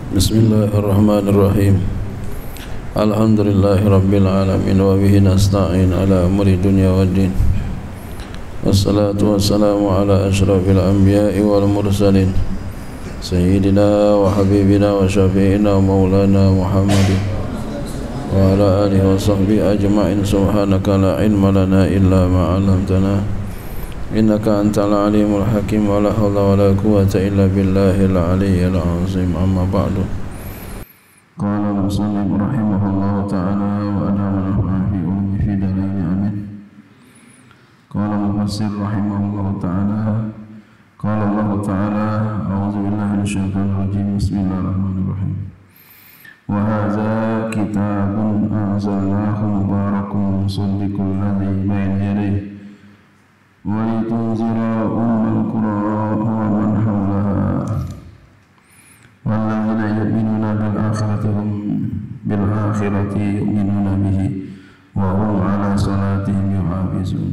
Bismillahirrahmanirrahim. Alhamdulillahirabbil alamin wa bihi nasta'in ala umuri dunya waddin. Wassalatu wassalamu ala asyrafil anbiya'i wal mursalin sayyidina wa habibina wa syafi'ina wa maulana Muhammadin wa ala alihi wa sahbihi ajma'in. Subhanaka la ilma lana illa ma 'allamtana innaka antal alimul hakim. Wa la hawla wa la quwwata illa billahil aliyyil azim. Amma ba'du. Qala al-musannif rahimahullahu ta'ala wa adama nafa'ana fi ummi fi daraini amin. Qala al-mufassir rahimahullahu ta'ala qala Allah ta'ala a'udzu billahi minasyaitonir rajim. Bismillahirrahmanirrahim. Wa hadza kitabun anzalnahu mubarakun musaddiqul ladzi bayna yadayhi وَلِتُنْذِرَ أُمَّ الْقُرَىٰ وَمَنْ حَوْلَهَا وَالَّذِينَ يُؤْمِنُونَ بِالْآخِرَةِ هُمْ بِالْآخِرَةِ يُؤْمِنُونَ بِهِ وَهُمْ عَلَى صَلَاتِهِمْ يُحَافِظُونَ.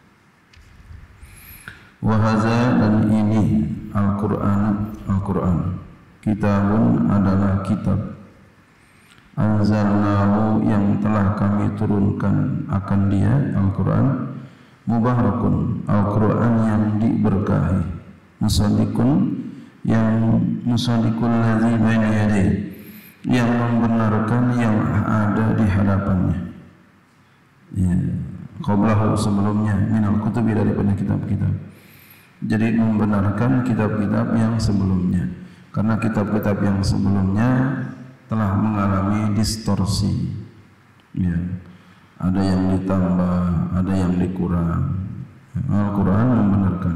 وَهَذَا, dan ini Al-Quran. Kitabun adalah kitab. Anzalnahu, yang telah kami turunkan akan dia Al-Quran. Mubarakun, Al-Quran yang diberkahi. Musaddiqun, yang musaddiqul ladzi baina yadayhi, yang membenarkan yang ada di hadapannya. Ya, qablahu, sebelumnya, minal kutubi, daripada kitab-kitab. Jadi membenarkan kitab-kitab yang sebelumnya, karena kitab-kitab yang sebelumnya telah mengalami distorsi. Ya. Ada yang ditambah, ada yang dikurang. Al-Quran membenarkan.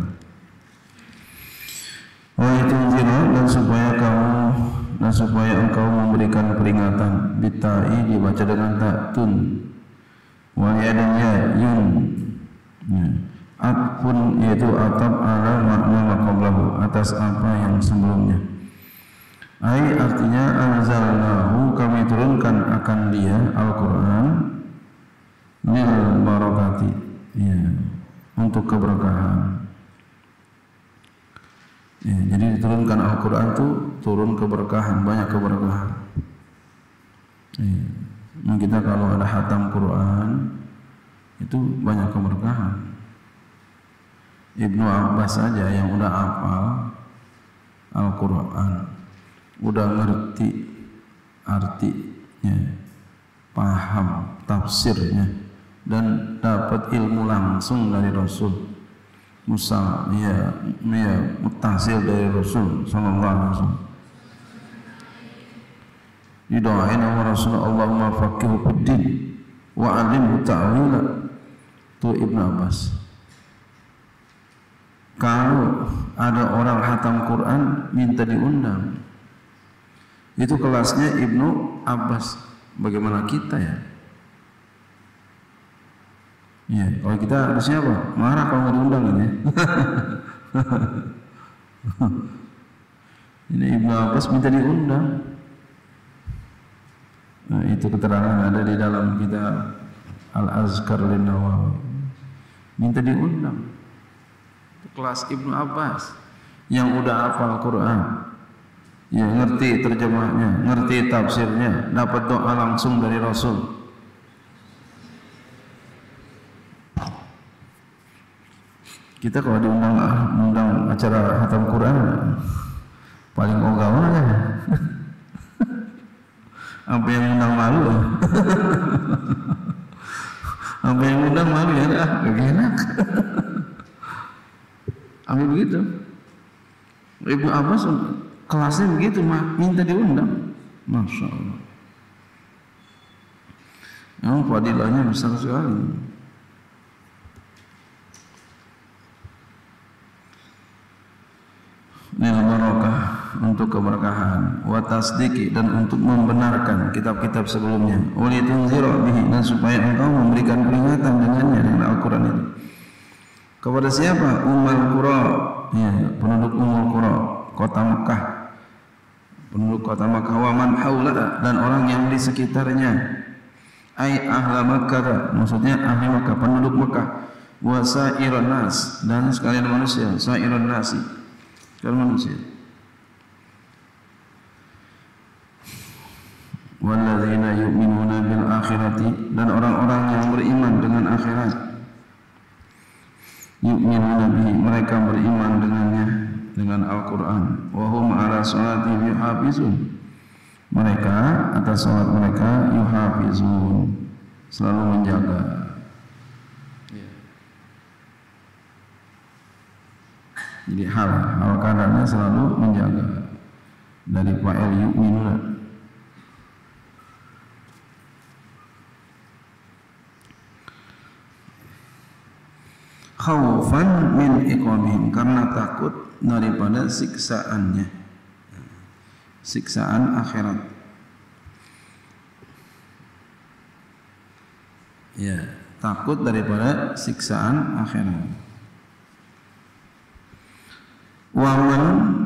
Wa itunzira, dan supaya engkau memberikan peringatan. Bitai, dibaca dengan ta'tun. Wa yadanya yun. Atpun, yaitu atap ala makna maqablahu, atas apa yang sebelumnya. Ai, artinya anzalnahu, kami turunkan akan dia Al-Quran lil barakati, ya, untuk keberkahan. Ya, jadi diturunkan Al-Quran itu turun keberkahan, banyak keberkahan. Ya, kita kalau ada khatam Quran itu banyak keberkahan. Ibnu Abbas saja yang udah hafal Al-Quran, udah ngerti artinya, paham tafsirnya, dan dapat ilmu langsung dari Rasul Musa, mutasil dari Rasul sallallahu alaihi wasallam. Didoain sama Rasul, Allahumma faqihu fiddin wa 'allimhu ta'wila. Itu Ibnu Abbas. Kalau ada orang khatam Quran minta diundang, itu kelasnya Ibnu Abbas. Bagaimana kita ya? Ya, kalau kita harusnya apa? Marah kalau nggak diundang ini. Ini Ibnu Abbas minta diundang. Nah, itu keterangan ada di dalam kitab Al-Azkar lin-Nawawi. Minta diundang. Kelas Ibnu Abbas yang udah hafal Quran, ya, ngerti terjemahnya, ngerti tafsirnya, dapat doa langsung dari Rasul. Kita kalau diundang acara khatam Quran paling ogah ya. Apa yang undang malu? Apa yang undang malu ya? Gak enak. Ambil begitu. Ibnu Abbas kelasnya begitu, minta diundang. Masya Allah. Memang fadilahnya besar sekali. Lil barakah, untuk keberkahan. Wa tasdiki, dan untuk membenarkan kitab-kitab sebelumnya. Walitunzira bihi, dan supaya engkau memberikan peringatan dengannya, dengan Al-Quran itu. Kepada siapa? Ummul Qura, ya, penduduk Ummul Qura, kota Mekah. Penduduk kota Mekah. Wa man haula, dan orang yang di sekitarnya. Ai ahla Makkah, maksudnya ahli Makkah, penduduk Mekah. Wa sa'iran nas, dan sekalian manusia. Sa'iran nasi, sekalian manusia. walladzina yu'minuna bil akhirati, dan orang-orang yang beriman dengan akhirat. Yu'minuna bihi, mereka beriman dengannya, dengan Al-Quran. Wa hum ala salatihim yuhafizun, mereka atas salat mereka yuhafizun, selalu menjaga. Jadi hal kadarnya selalu menjaga, dari fa'il yu'minuna. Khaufan min iqamihim, karena takut daripada siksaannya, siksaan akhirat. Ya, takut daripada siksaan akhirat. Waman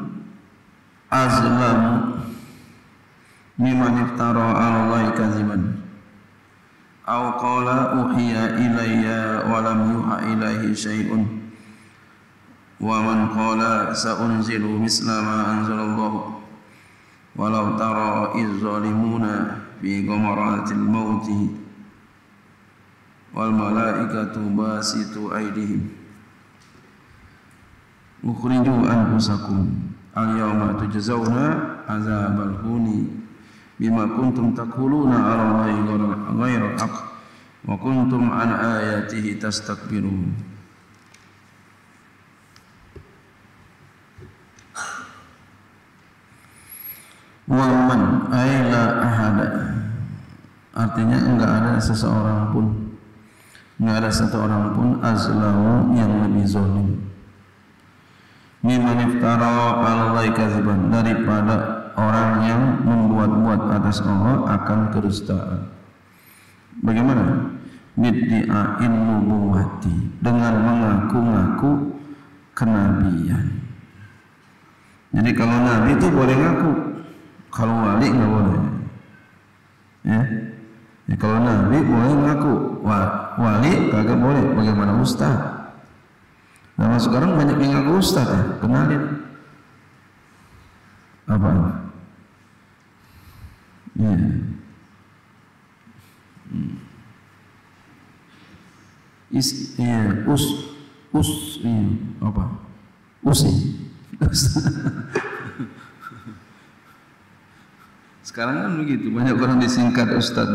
azlamu mimman iftara 'ala Allahi kadziban aw qala uhiya ilayya wa lam yuha ilaihi syai'un wa man qala sa'unzilu misla ma anzalallahu walau tara iz zalimuna fi ghamaratil mauti wal malaikatu basitu aydihim ukhriju anfusakum al-yawma tujzauna azabal huni bima kuntum taquluna 'ala Allahi ghairal haqq wa kuntum an ayatihi tastakbirun. Wa man aila ahada, artinya enggak ada seseorang pun, enggak ada satu orang pun azlamu yang lebih zalim, mimman iftara 'ala Allahi kadziban, daripada orang yang membuat-buat atas Allah akan kedustaan. Bagaimana? Bid'a'in nubuwati, dengan mengaku-ngaku kenabian. Jadi kalau nabi itu boleh ngaku, kalau wali nggak boleh. Ya, kalau nabi boleh ngaku, wali kagak boleh. Bagaimana ustaz? Nah, sekarang banyak yang ngaku ustaz ya, kenalin. Apa? Ya. Apa? Usi. Sekarang kan begitu, banyak orang disingkat ustaz.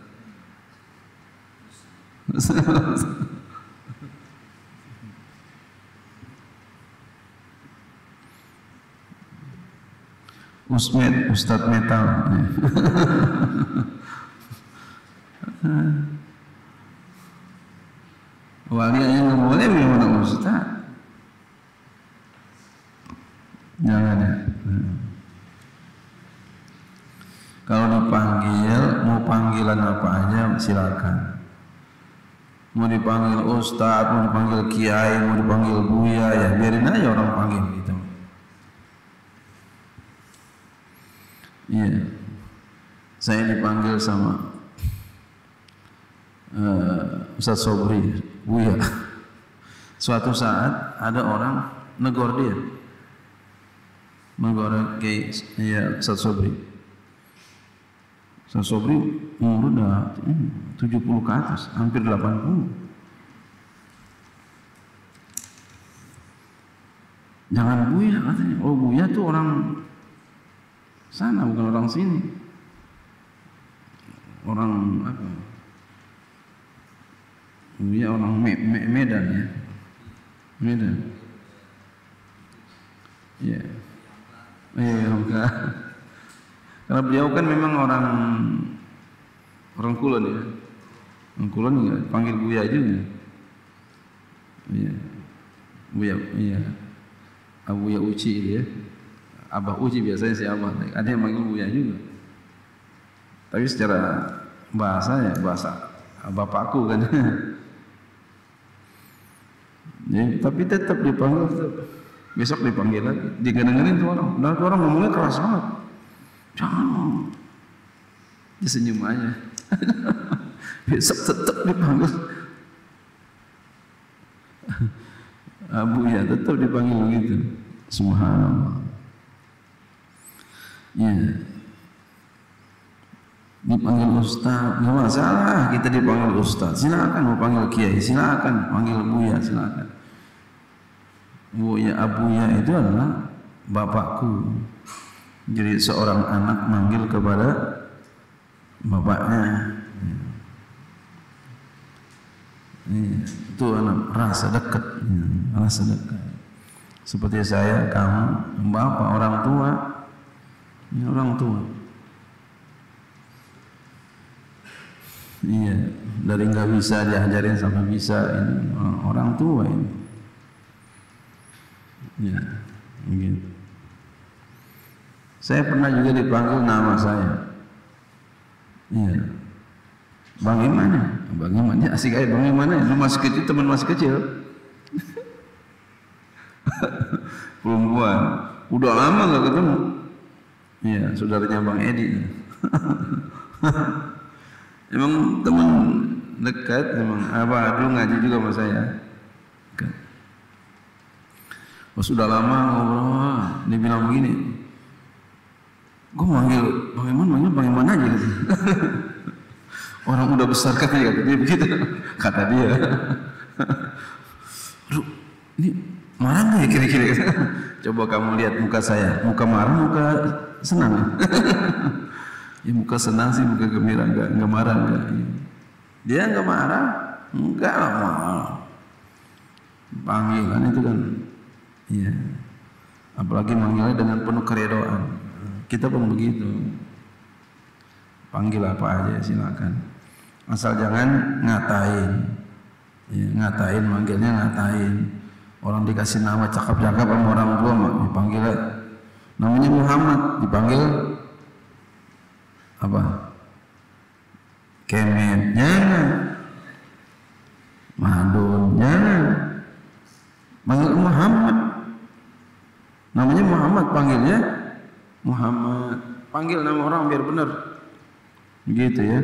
Usmed, Ustadz Metal. Wali yang nggak boleh memang Ustadz. Jangan ya. Kalau dipanggil, mau panggilan apa aja silakan. Mau dipanggil Ustadz, mau dipanggil Kiai, mau dipanggil Buya, ya biarin aja orang panggil gitu. Iya, saya dipanggil sama Ustaz Sobri, Buya. Suatu saat ada orang negor dia, negor kayak ya Ustaz Sobri. Ustaz Sobri umur udah 70 ke atas, hampir 80. Jangan Buya katanya. Oh, Buya tuh orang sana, bukan orang sini. Orang apa? Buya orang Medan ya. Medan. Iya. Iya, enggak. Karena beliau kan memang orang Kulon ya. Orang Kulon enggak panggil Buya juga. Iya. Buya, iya. Abu Ya Uci itu ya. Abah Uci biasanya si Abah, ada yang manggil Buya juga. Tapi secara bahasa ya bahasa bapakku kan. Ya, tapi tetap dipanggil, besok dipanggil lagi, digeneng-geneng tuh orang. Dan tuh orang ngomongnya keras banget. Jangan, dia senyum aja. Besok tetap dipanggil. Abu ya tetap dipanggil begitu. Subhanallah. Ya. dipanggil ustaz, nggak masalah kita dipanggil ustaz, silakan mau panggil kiai, silakan panggil buya, silakan. Buya abuya itu adalah bapakku. Jadi seorang anak manggil kepada bapaknya, itu anak rasa dekat, rasa dekat. Seperti saya, kamu, bapak, orang tua, ini orang tua. Iya, dari nggak bisa diajarin sampai bisa, ini orang tua ini. Ya, begitu. Saya pernah juga dipanggil nama saya. Iya, Bang Iman ya, Bang Iman ya, asik aja Bang Iman ya. Lu masih kecil, teman masih kecil. Perempuan, udah lama nggak ketemu. Iya, saudaranya Bang Edi. Emang teman dekat, emang apa dulu ngaji juga sama saya. Oh, sudah lama ngobrol, dia bilang begini, gue manggil Bang Iman aja gitu. Orang udah besar kan ya, dia begitu kata dia. Aduh, ini marah nggak ya kira-kira? Coba kamu lihat muka saya, muka marah, muka senang. Ya muka senang sih, muka gembira, enggak marah enggak. Dia enggak marah, enggak marah. Panggilan itu kan, iya. Apalagi manggilnya dengan penuh keredoan. Kita pun begitu. Panggil apa aja silakan. Asal jangan ngatain. Ya, ngatain, manggilnya ngatain. Orang dikasih nama cakap-cakap sama orang tua, dipanggilnya namanya Muhammad, dipanggil apa? Kemet, jangan. Madun, jangan. Panggil Muhammad. Namanya Muhammad, panggilnya Muhammad. Panggil nama orang biar benar. Begitu ya.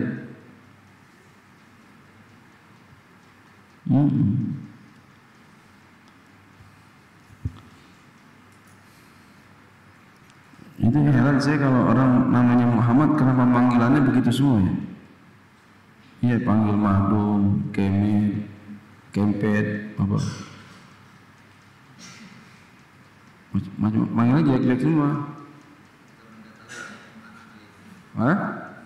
Itu heran saya kalau orang namanya Muhammad, kenapa panggilannya begitu semua ya? Iya, panggil Mahdum, Kemet, Kempet, apa? Macam panggilnya jelek-jelek semua. Hah?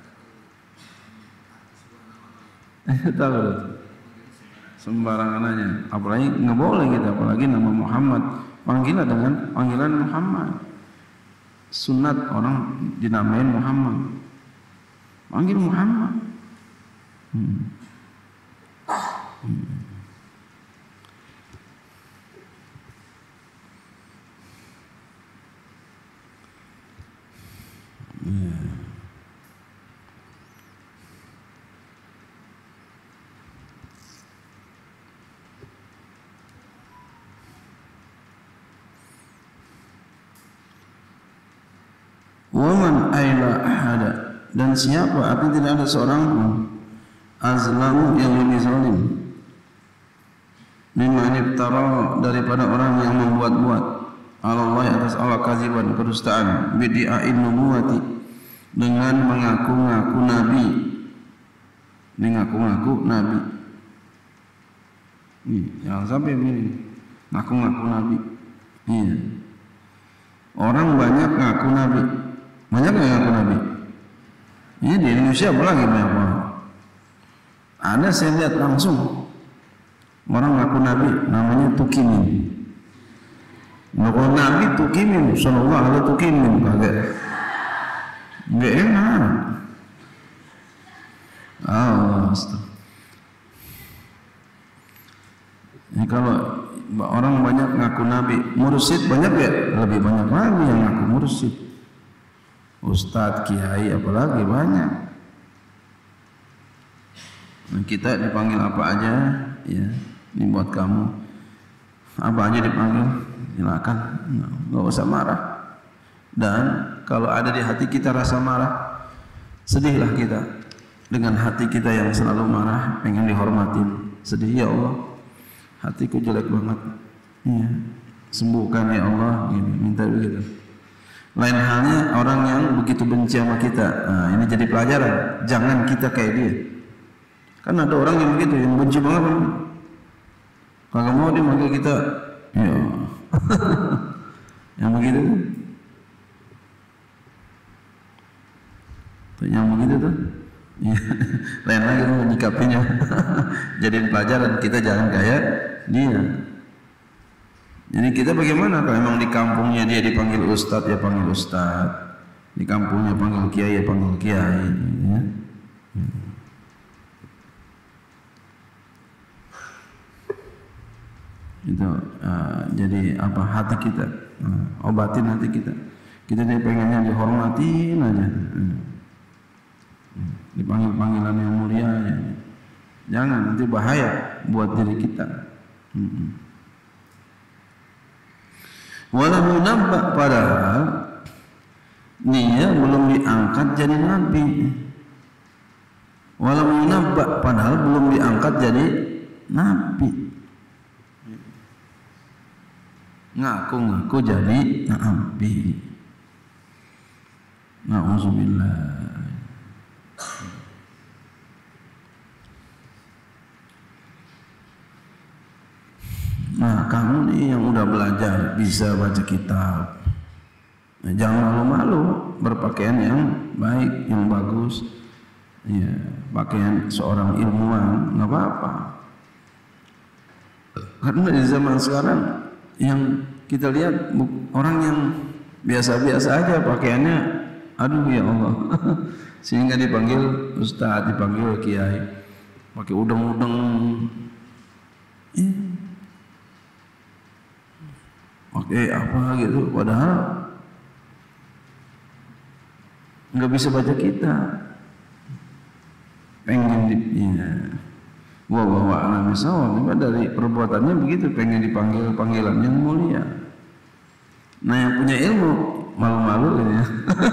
Tahu sembarangan aja. Apalagi nggak boleh gitu, apalagi nama Muhammad. Panggilnya dengan panggilan Muhammad. Sunat orang dinamain Muhammad, panggil Muhammad. Waman aila ahada, dan siapa, artinya tidak ada seorang pun azlamu yang lebih zalim mimman iftara, daripada orang yang membuat-buat Allah atas Allah kaziban, kedustaan, bid'a'in nubuwati, dengan mengaku-ngaku nabi, mengaku-ngaku nabi. Jangan sampai begini, ngaku-ngaku nabi. Iya, orang banyak ngaku nabi. Banyak yang ngaku nabi. Ini di Indonesia apalagi banyak banget. Ada saya lihat langsung orang ngaku nabi, namanya Tukimin. Ngaku nabi Tukimin, sallallahu alaihi Tukimin, kagak. Enggak enak. Allah astagfirullah. Ini kalau orang banyak ngaku nabi, mursyid banyak ya, lebih banyak lagi yang ngaku mursyid. Ustadz, kiai, apalagi banyak. Nah, kita dipanggil apa aja, ya, ini buat kamu. Apa aja dipanggil, silakan, nggak usah marah. Dan kalau ada di hati kita rasa marah, sedihlah kita dengan hati kita yang selalu marah, pengen dihormatin. Sedih, ya Allah, hatiku jelek banget. Ya, sembuhkan ya Allah, gitu, minta begitu. Lain halnya orang yang begitu benci sama kita. Nah, ini jadi pelajaran. Jangan kita kayak dia. Kan ada orang yang begitu, yang benci banget. Kalau mau dia manggil kita, ya. Yang begitu tuh. Yang begitu tuh. Ya. Lain lagi tuh menyikapinya. Jadiin pelajaran, kita jangan kayak dia. Jadi kita bagaimana kalau memang di kampungnya dia dipanggil ustadz ya panggil ustadz, di kampungnya panggil kiai ya panggil kiai, ya. Itu jadi apa hati kita, obatin hati kita. Kita dia pengennya dihormatin aja, dipanggil panggilan yang mulia aja. Jangan, nanti bahaya buat diri kita. Walau nampak padahal dia belum diangkat jadi nabi. Walau nampak padahal belum diangkat jadi nabi. Ngaku-ngaku jadi nabi. Na'udzubillah. Nah, kamu nih yang udah belajar bisa baca kitab, nah, jangan malu-malu berpakaian yang baik, yang bagus, ya, pakaian seorang ilmuwan, nggak apa-apa. Karena di zaman sekarang yang kita lihat orang yang biasa-biasa aja pakaiannya, aduh ya Allah, sehingga dipanggil ustadz, dipanggil kiai, pakai udeng-udeng. Oke, apa gitu, padahal nggak bisa baca kita, pengen bawa alam misal, dari perbuatannya begitu, pengen dipanggil panggilan yang mulia. Nah yang punya ilmu malu-malu ini ya.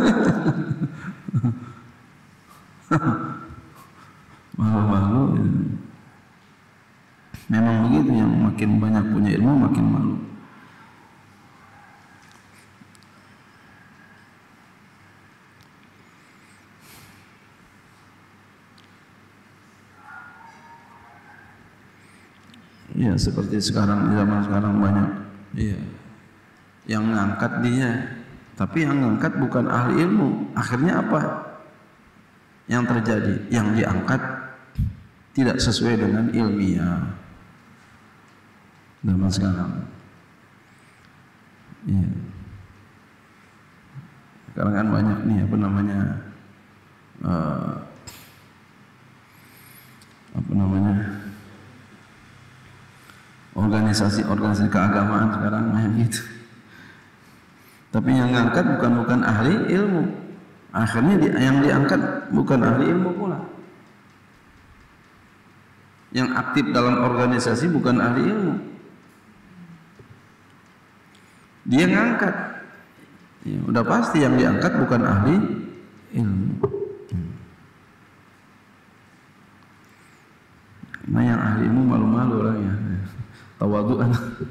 Malu-malu gitu. Memang begitu, yang makin banyak punya ilmu makin malu. Ya seperti sekarang, di zaman sekarang banyak ya, yang ngangkat dia, tapi yang ngangkat bukan ahli ilmu. Akhirnya apa yang terjadi? Yang diangkat tidak sesuai dengan ilmiah zaman sekarang. Ya. Sekarang kan banyak nih apa namanya organisasi keagamaan sekarang kayak gitu. Tapi yang ngangkat bukan ahli ilmu. Akhirnya yang diangkat bukan ahli ilmu pula. Yang aktif dalam organisasi bukan ahli ilmu. Dia ngangkat. Ya, udah pasti yang diangkat bukan ahli ilmu. Nah yang ahli ilmu malu-malu orangnya. Tawadu'an.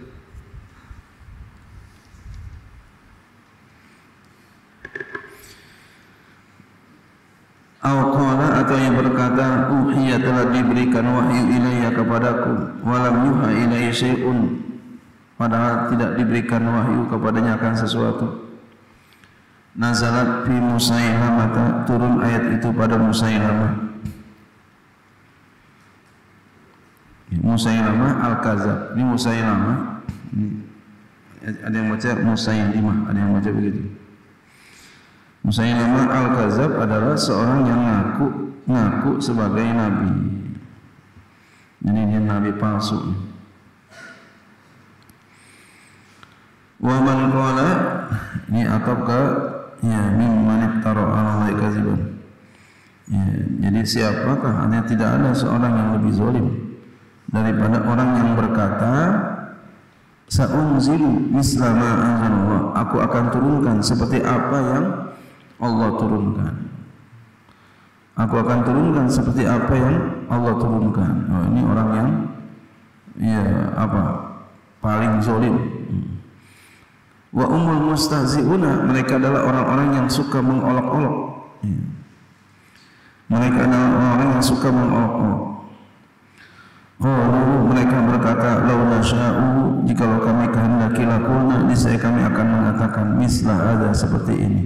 Qala atau yang berkata uhiya telah diberikan wahyu ilayya kepadaku walam yuha ilayya syai'un, padahal tidak diberikan wahyu kepadanya akan sesuatu. Nazalat fi Musailamah, turun ayat itu pada Musailamah. Musailamah al-Kadzab. Ini Musailamah. Ada yang baca Musailimah, ada yang baca begitu. Musailamah al-Kadzab adalah seorang yang ngaku sebagai nabi. Jadi dia nabi palsu. Wa man qala, ini atap ke ya mimman iftara 'ala Allahi kadziban. Ya, jadi siapakah? Hanya tidak ada seorang yang lebih zalim daripada orang yang berkata sa'unzilu misla ma anzalallah, aku akan turunkan seperti apa yang Allah turunkan. Aku akan turunkan seperti apa yang Allah turunkan. Oh, ini orang yang ya apa? Paling zalim. Wa umul mustahzi'una, mereka adalah orang-orang yang suka mengolok-olok. Mereka adalah orang-orang yang suka mengolok-olok. Mereka berkata, lau nasya'u, jikalau kami kehendaki lakulna, niscaya kami akan mengatakan mislah ada seperti ini.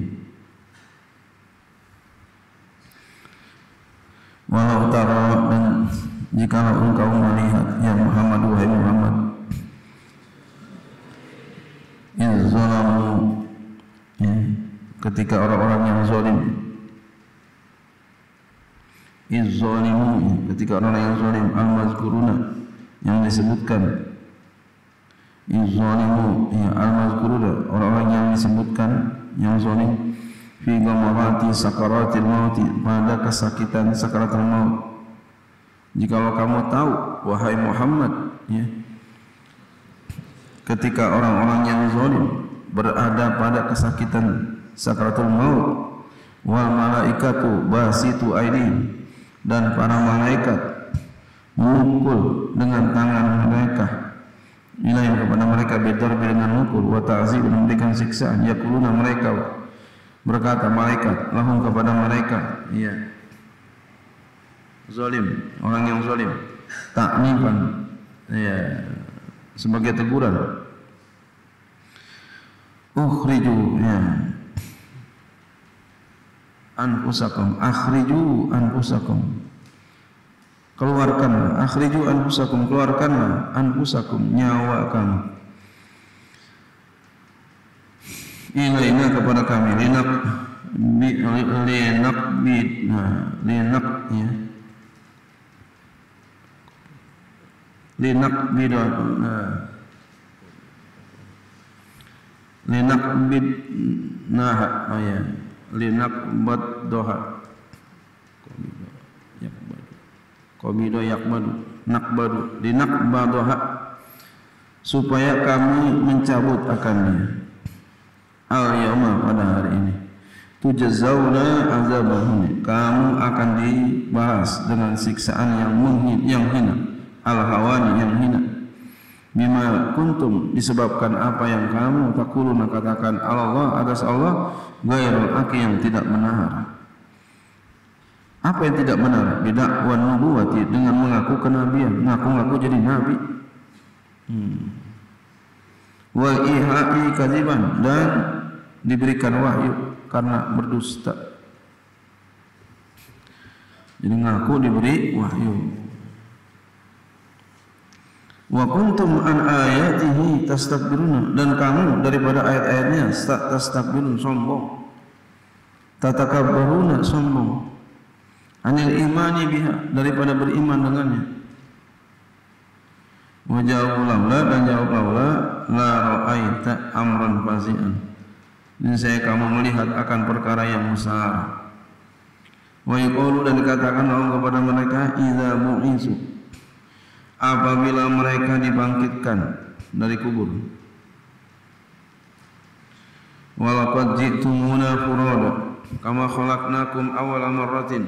Walau tara, dan jikalau engkau melihat ya Muhammad, wahai Muhammad, izzalamu, ketika orang-orang yang zalim, izzalimu, ketika orang-orang yang zalim, al-mazkuruna, yang disebutkan, izzalimu, al-mazkuruna, orang-orang yang disebutkan yang zalim, fi ghamarati sakaratil mauti, pada kesakitan sakaratul maut. Jikalau kamu tahu wahai Muhammad, ketika orang-orang yang zalim berada pada kesakitan sakaratul maut, wal malaikatu basitu aydihim, dan para malaikat memukul dengan tangan mereka ilaihim kepada mereka, bedar dengan mukul, wa ta'zib, memberikan siksaan, yaquluna, mereka berkata malaikat lahum kepada mereka, zalim, orang yang zalim, ta'nifan, sebagai teguran, ukhriju, anfusakum, akhriju anfusakum, keluarkanlah, akhriju anfusakum, keluarkanlah, anfusakum, nyawa kamu, ilaina, kepada kami, linak baddoha komido yakbadu nakbadu linakbadoha, supaya kami mencabut akannya, al-yawma, pada hari ini, tujazawna azabahuni, kamu akan dibahas dengan siksaan yang hina, al-hawani, yang hina, bima kuntum, disebabkan apa yang kamu takuluna, katakan, Allah, atas Allah, ghairul haqi, yang tidak benar. Apa yang tidak benar? Bidakwan nubuwati, dengan mengaku kenabian, ngaku-ngaku jadi nabi. Wal ihai kadziban, dan diberikan wahyu karena berdusta. Jadi ngaku diberi wahyu. Wa kuntum an ayatihi tastakbiruna, dan kamu daripada ayat-ayatnya tastakbirun, sombong, tatakabbaruna, sombong, anil imani biha, daripada beriman dengannya. Wa jawab laula, dan jawab laula, la ra'aita amran fazi'an, dan saya kamu melihat akan perkara yang besar. Wa yaqulu, dan dikatakan Allah kepada mereka, idza bu'isu, apabila mereka dibangkitkan dari kubur, walaqad ji'tumuna furada kama khalaqnakum awwala marratin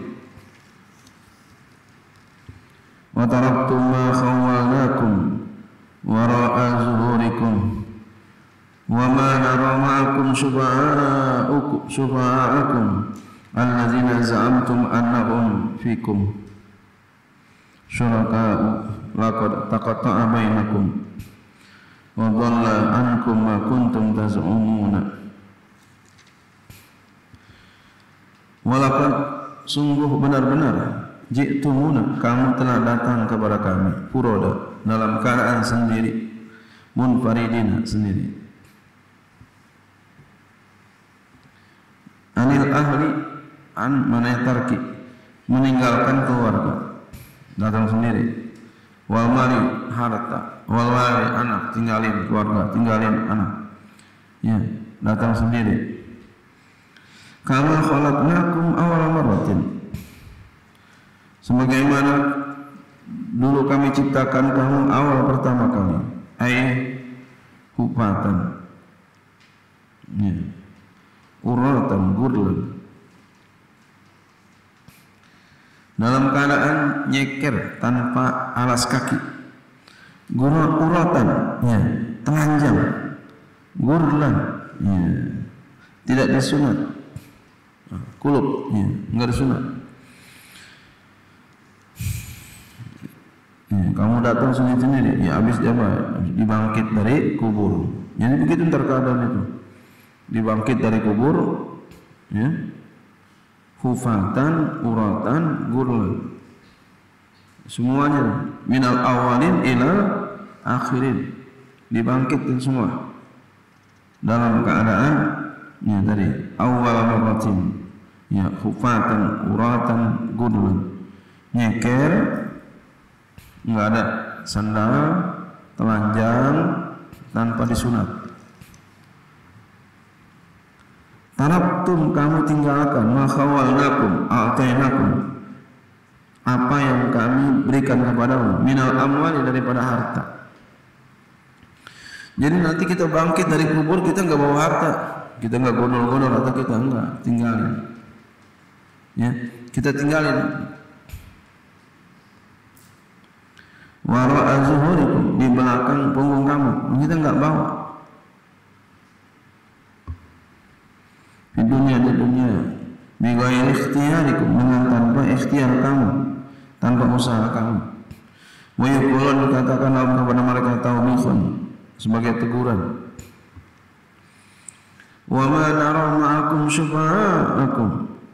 wa taraktum ma khawwalnakum wara'a zuhurikum wa ma nara ma'akum syufa'akum alladzina za'amtum annahum fikum syuraka'u laqad taqatta'a bainakum wa dhalla ankum ma kuntum taz'umuna. Walaqad, sungguh benar-benar, ji'tumuna, kamu telah datang kepada kami, furoda, dalam keadaan sendiri, munfaridina, sendiri, anil ahli, an manaitarki, meninggalkan keluarga, datang sendiri, wal mali, harta, wal wali, anak, tinggalin keluarga, tinggalin anak, datang sendiri. Kama khalaqnakum awwala marratin, sebagaimana dulu kami ciptakan kamu awal pertama kali, hufatan, uratan, gurlan, dalam keadaan nyeker tanpa alas kaki, uratan, telanjang, gurlan, ya. Tidak disunat. Kulub, ya, enggak disunat. Ya, kamu datang sendiri, ya habis apa? Dibangkit dari kubur. Jadi begitu terkadang itu. Dibangkit dari kubur, ya. Hufatan, uratan, gurlan. Semuanya minal awalin ila akhirin. Dibangkitkan semua dalam keadaan ya tadi awal maratin, ya hufatan, uratan, gurlan. Nyeker, enggak ada sandal, telanjang, tanpa disunat. Taraktum, kamu tinggalkan, makhawalnakum, a'tainakum, apa yang kami berikan kepadamu, minal amwali, daripada harta. Jadi nanti kita bangkit dari kubur, kita enggak bawa harta, kita enggak gondol-gondol atau kita enggak tinggalin. Ya, kita tinggalin. Wara'a zuhurikum, di belakang punggung kamu, kita enggak bawa. Di dunia, bighairi ikhtiyarikum, dengan tanpa ikhtiar kamu, tanpa usaha kamu. Wa yaqulun, dikatakan kepada mereka taubikhun, sebagai teguran. Wa ma nara ma'akum syufa'akum,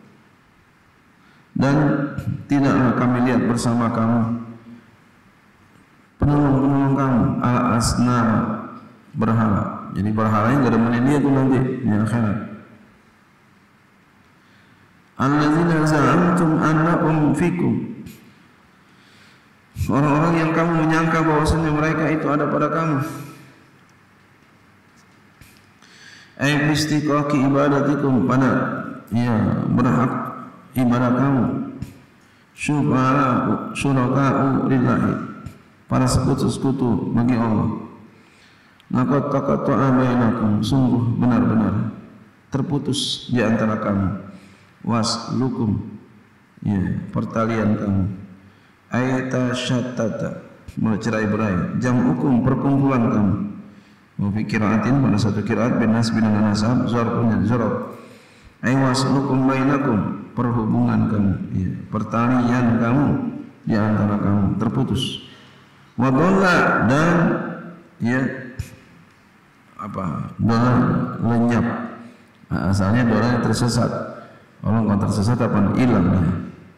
dan tidaklah kami lihat bersama kamu penolong-penolong kamu, al-asnam, berhala. Jadi berhala yang gak ada mana dia tuh nanti di akhirat. Alladzina za'amtum annahum fikum, orang-orang yang kamu menyangka bahwasanya mereka itu ada pada kamu. Ay bistiqaqi ibadatikum, pada ya berhak ibadah kamu. Syuraka'u lillahi, para sekutu-sekutu bagi Allah. Maka taqatta'a bainakum, sungguh benar-benar terputus di antara kamu. Waslukum, ya pertalian kamu. Ayata syattata, bercerai-berai. Jam'ukum, perkumpulan kamu. Wa fi qira'atin, pada satu qiraat bin nasbi dengan nasab, zarfun zarf. Ay waslukum bainakum, perhubungan kamu, ya pertalian kamu di antara kamu terputus. Wa dhalla, dan ya apa? Doa lenyap. Nah, asalnya doa tersesat. Orang kalau tersesat apa? Hilang ya.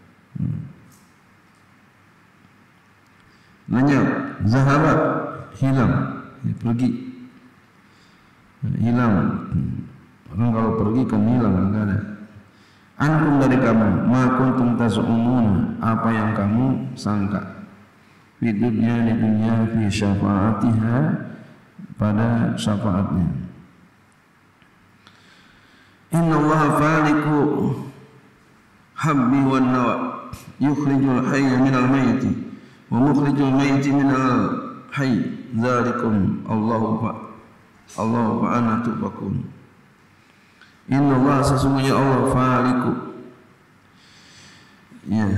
Lenyap, zahaba, hilang, ya, pergi, hilang. Orang kalau pergi kan hilang, enggak ada. Antum, dari kamu, ma kuntum taz'umun, apa yang kamu sangka. Di dunia, fi syafaatiha, pada syafaatnya. Inna Allah faliku habbi wan nawa, yukhrijul hayya minal mayyiti wa mukhrijul mayyiti minal hayy, dzalikum Allahu fa ana tufakun. Inna Allah, sesungguhnya Allah, faliku, ya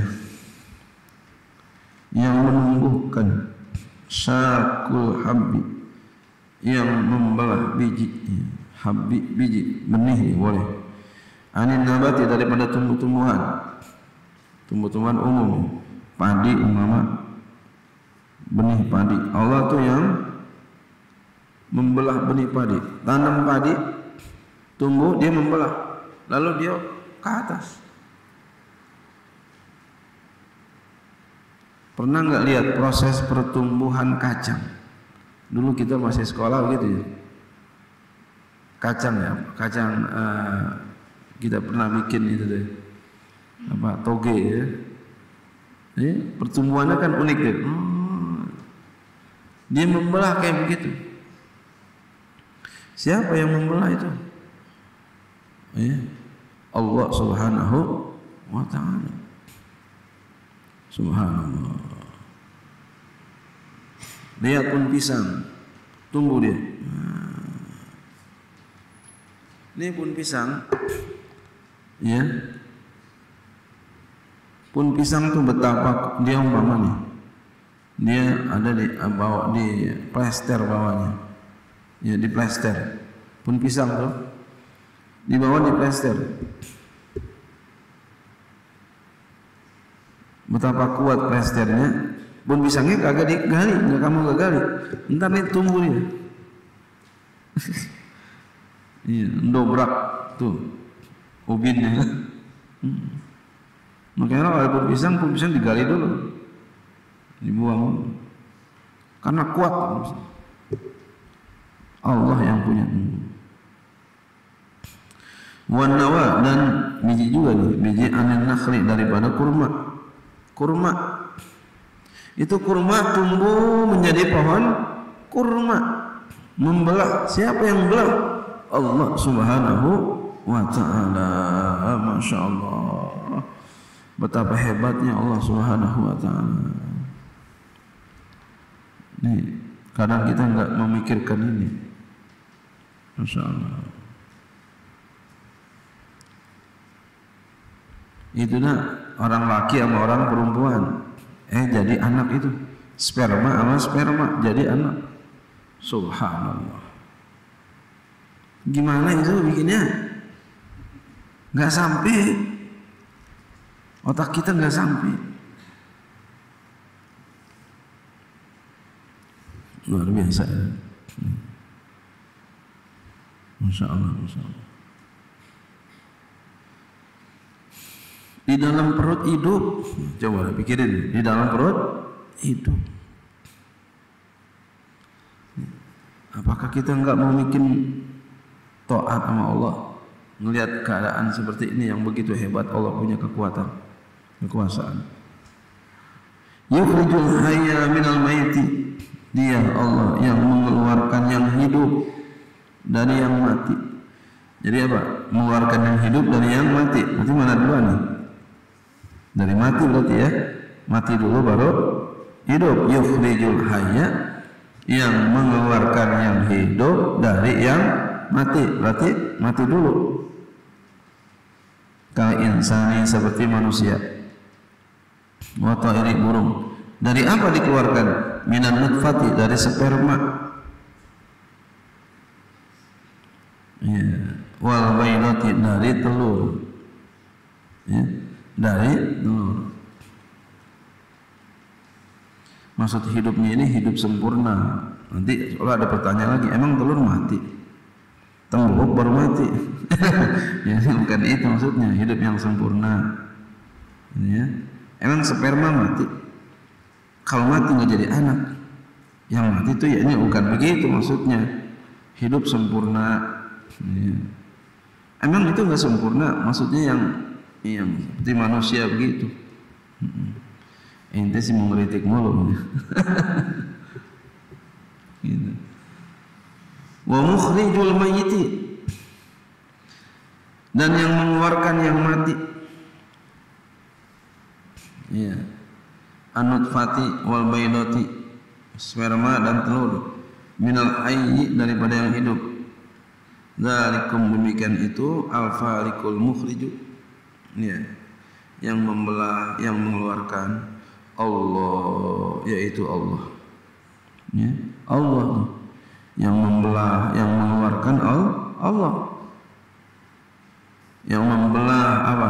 yang menumbuhkan, syakul habbi, yang membelah biji, habbi biji, benih boleh. Anin nabati, daripada tumbuh-tumbuhan, tumbuh-tumbuhan umum, padi umpama, benih padi. Allah tuh yang membelah benih padi. Tanam padi, tumbuh, dia membelah, lalu dia ke atas. Pernah nggak lihat proses pertumbuhan kacang? Dulu kita masih sekolah gitu ya. Kacang ya, kacang kita pernah bikin itu deh, apa, toge ya. Pertumbuhannya kan unik deh. Dia membelah kayak begitu. Siapa yang membelah itu? Allah Subhanahu wa ta'ala. Subhanallah. Lihat pun pisang, tumbuh dia. Ini pun pisang, ya. Pun pisang tuh betapa dia umpama nih. Dia ada di bawah, di plester bawahnya. Ya, di plester. Pun pisang tuh dibawa di plester. Betapa kuat plesternya, pun pisangnya kagak digali, nggak kamu gak gali, ntar nih tumbuh dia. Iya, dobrak tuh ubinnya. Makanya kalau ada pun pisang digali dulu, dibuang, karena kuat. Allah yang punya. Wanawa, dan biji juga nih, biji anin nakhli daripada kurma. Kurma itu kurma tumbuh menjadi pohon kurma, membelah. Siapa yang belah? Allah Subhanahu wa ta'ala. Masya Allah, betapa hebatnya Allah Subhanahu wa ta'ala. Nih, kadang kita enggak memikirkan ini. Masya Allah. Itu orang laki sama orang perempuan jadi anak itu, sperma sama sperma jadi anak. Subhanallah, gimana itu bikinnya? Nggak sampai, otak kita nggak sampai. Luar biasa ya. Masya Allah, Masya Allah. Di dalam perut hidup, coba pikirin, di dalam perut hidup. Apakah kita enggak mau bikin taat sama Allah? Melihat keadaan seperti ini yang begitu hebat, Allah punya kekuatan, kekuasaan. Yukhrijul hayya minal maiti, Dia Allah yang mengeluarkan yang hidup dari yang mati. Jadi apa? Mengeluarkan yang hidup dari yang mati. Berarti mana dua nih? Dari mati berarti ya, mati dulu baru hidup. Yukhrijul hayya, yang mengeluarkan yang hidup dari yang mati, berarti mati dulu. Kal insani, seperti manusia. Wa ta'iri, burung. Dari apa dikeluarkan? Minan nutfati, dari sperma. Ya. Wal baydati, dari telur. Ya. Dari telur. Maksud hidupnya ini hidup sempurna. Nanti kalau ada pertanyaan lagi, emang telur mati? Tembok baru mati. Ya, bukan itu maksudnya, hidup yang sempurna. Ya. Emang sperma mati? Kalau mati nggak jadi anak. Yang mati itu ya ini bukan begitu maksudnya. Hidup sempurna. Ya. Emang itu nggak sempurna? Maksudnya yang seperti manusia begitu. Ente sih mengkritik mulu. Gitu. Wa mukhrijul mayyiti, dan yang mengeluarkan yang mati. Iya. An-nutfati wal baydati, sperma dan telur. Minal hayyi, daripada yang hidup. Dzalikum, demikian itu al-fariqul mukhriju. Iya. Yang membelah, yang mengeluarkan Allah, yaitu Allah. Ya, Allah yang membelah, yang mengeluarkan Allah. Yang membelah apa?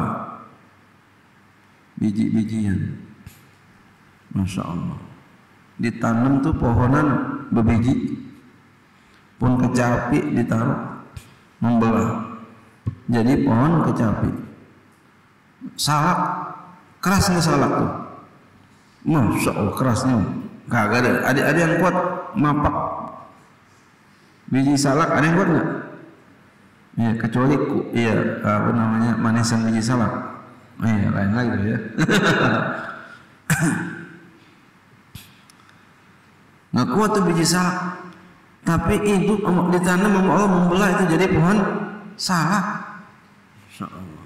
Biji-bijian. Masya Allah. Ditanam tuh pohonan berbiji, pun kecapi ditaruh, membelah jadi pohon kecapi. Salak, keras nggak salak tuh? Masya Allah, kerasnya kagak ada. Ada yang kuat mapak biji salak, ada yang kuat nggak? Iya, kecuali apa namanya, manisan biji salak. Iya, lain lagi ya. Nggak kuat tuh biji salak, tapi hidup ditanam sama Allah, membelah itu jadi pohon salak. Masya Allah.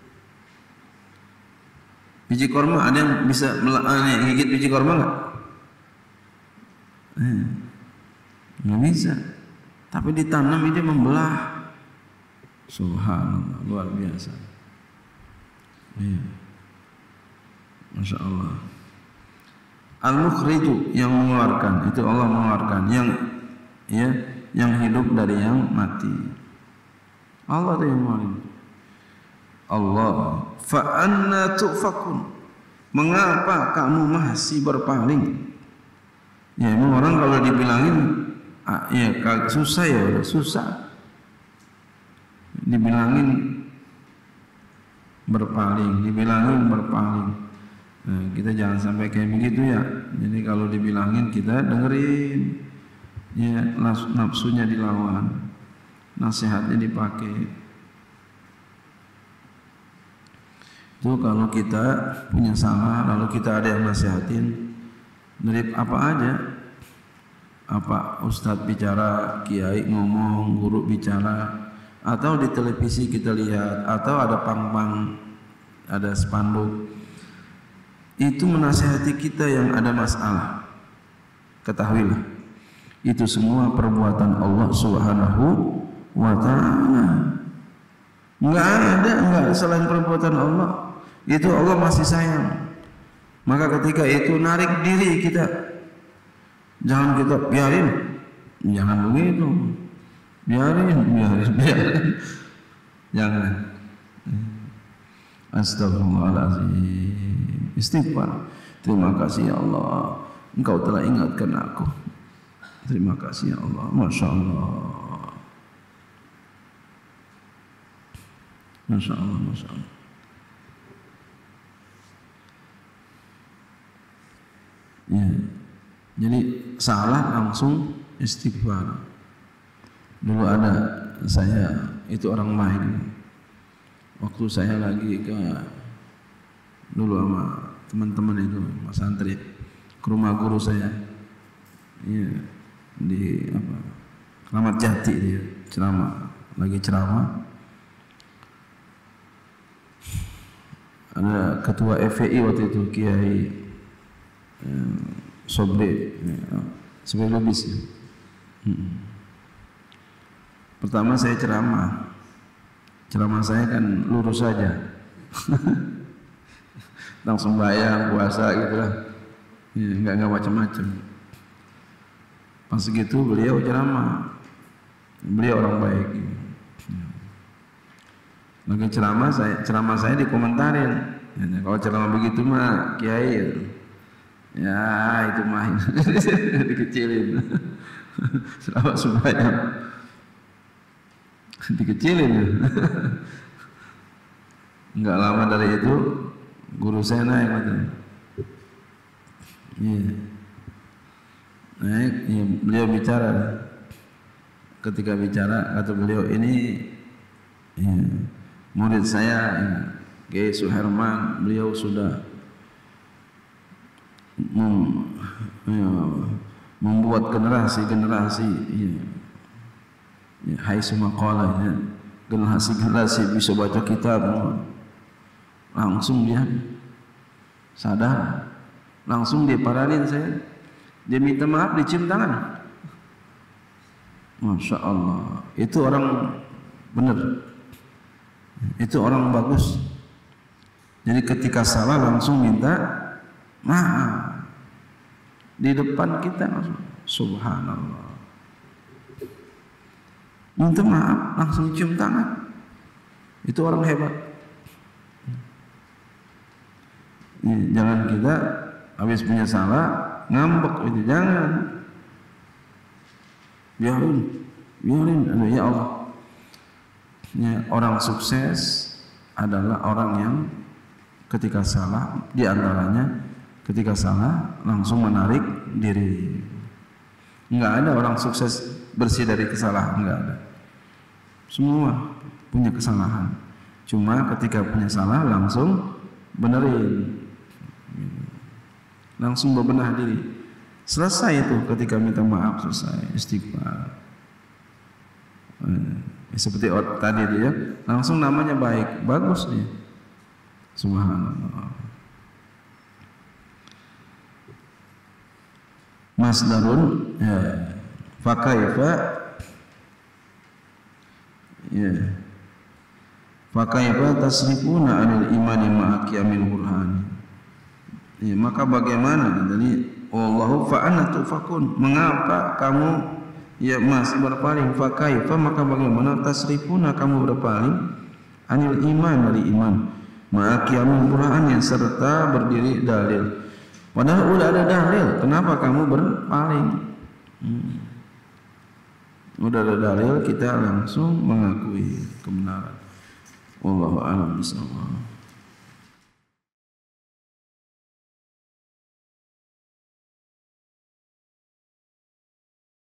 Biji korma, ada yang bisa gigit biji korma nggak? Nggak bisa. Tapi ditanam ini membelah. Subhanallah, luar biasa. Masya Allah. Al-mukhriju, yang mengeluarkan, itu Allah mengeluarkan. yang hidup dari yang mati. Allah itu yang mengalim. Allah, fa anna tufakun, mengapa kamu masih berpaling? Ya emang orang kalau dibilangin ya susah ya udah susah. Dibilangin berpaling, dibilangin berpaling. Nah, kita jangan sampai kayak begitu ya. Jadi kalau dibilangin kita dengerin, ya nafsunya dilawan, nasihatnya dipakai. Itu kalau kita punya salah, lalu kita ada yang nasihatin, dari apa aja, apa ustadz bicara, kiai ngomong, guru bicara, atau di televisi kita lihat, atau ada pang-pang, ada spanduk, itu menasihati kita yang ada masalah. Ketahuilah, itu semua perbuatan Allah Subhanahu wa Ta'ala. Enggak selain perbuatan Allah. Itu Allah masih sayang. Maka ketika itu narik diri kita, jangan kita biarin, jangan begitu, biarin, jangan. Astagfirullahaladzim, istighfar. Terima kasih ya Allah, Engkau telah ingatkan aku. Terima kasih ya Allah, Masya Allah, Masya Allah, Masya Allah. Ya, jadi salah langsung istighfar. Dulu ada saya itu orang main. Waktu saya lagi dulu sama teman-teman itu Mas Santri ke rumah guru saya. Iya, di Kramat Jati dia lagi ceramah. Ada ketua FPI waktu itu Kiai Sobri Lubis ya. Pertama saya ceramah saya kan lurus saja. Langsung sembahyang, puasa gitu lah ya, enggak macam-macam. Pas gitu beliau ceramah, beliau orang baik ya. Lagi ceramah saya dikomentarin ya, kalau ceramah begitu mah kiai ya itu main dikecilin. Selama sembahyang dikecilin. Enggak lama dari itu guru saya naik naik ya, beliau bicara. Ketika bicara kata beliau, ini ya, murid saya ya, Kiai Suherman, beliau sudah membuat generasi ya, hai sumaqala ya, generasi bisa baca kitab. Langsung dia sadar, langsung dia paranin saya, dia minta maaf, dicium tangan. Masya Allah, itu orang benar, itu orang bagus. Jadi ketika salah langsung minta maaf di depan kita, subhanallah, minta maaf langsung cium tangan. Itu orang hebat. Jangan kita habis punya salah ngambek, itu jangan. Biarin ya Allah. Ya, orang sukses adalah orang yang ketika salah, di antaranya ketika salah langsung menarik diri. Enggak ada orang sukses bersih dari kesalahan, enggak ada. Semua punya kesalahan. Cuma ketika punya salah langsung benerin. Langsung bebenah diri. Selesai itu ketika minta maaf, selesai istighfar. Seperti tadi dia langsung namanya baik, bagus dia. Subhanallah. Masdarun ya, fakaifa ya, fakaifa tasrifuna anil imani ma'aqiyamil burhani. Ya, maka bagaimana? Jadi Allahu fa'ana tufakun, mengapa kamu Ya mas berpaling, fakaifa maka bagaimana tasrifuna kamu berpaling anil iman dari iman ma'aqiyamul burhan serta berdiri dalil. Padahal udah ada dalil, kenapa kamu berpaling? Udah ada dalil, kita langsung mengakui kebenaran. Wallahu a'lam bishawab.